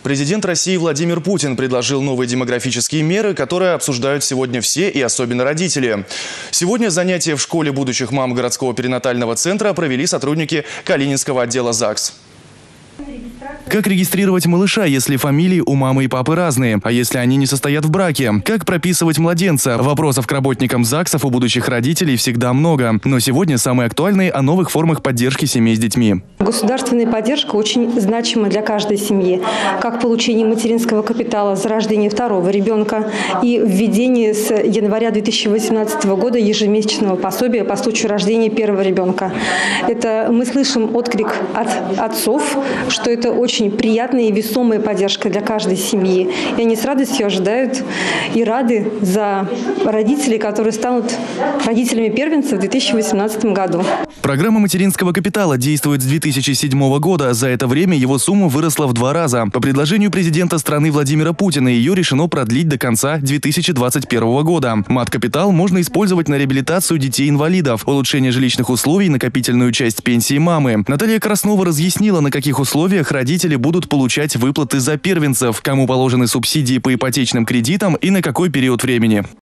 Президент России Владимир Путин предложил новые демографические меры, которые обсуждают сегодня все и особенно родители. Сегодня занятия в школе будущих мам городского перинатального центра провели сотрудники Калининского отдела ЗАГС. Как регистрировать малыша, если фамилии у мамы и папы разные? А если они не состоят в браке? Как прописывать младенца? Вопросов к работникам ЗАГСов у будущих родителей всегда много. Но сегодня самые актуальные о новых формах поддержки семей с детьми. Государственная поддержка очень значима для каждой семьи. Как получение материнского капитала за рождение второго ребенка и введение с января 2018 года ежемесячного пособия по случаю рождения первого ребенка. Это мы слышим отклик от отцов, что это очень приятная и весомая поддержка для каждой семьи. И они с радостью ожидают и рады за родителей, которые станут родителями первенца в 2018 году. Программа материнского капитала действует с 2007 года. За это время его сумма выросла в 2 раза. По предложению президента страны Владимира Путина ее решено продлить до конца 2021 года. Мат-капитал можно использовать на реабилитацию детей-инвалидов, улучшение жилищных условий, накопительную часть пенсии мамы. Наталья Краснова разъяснила, на каких условиях родители будут получать выплаты за первенцев, кому положены субсидии по ипотечным кредитам и на какой период времени.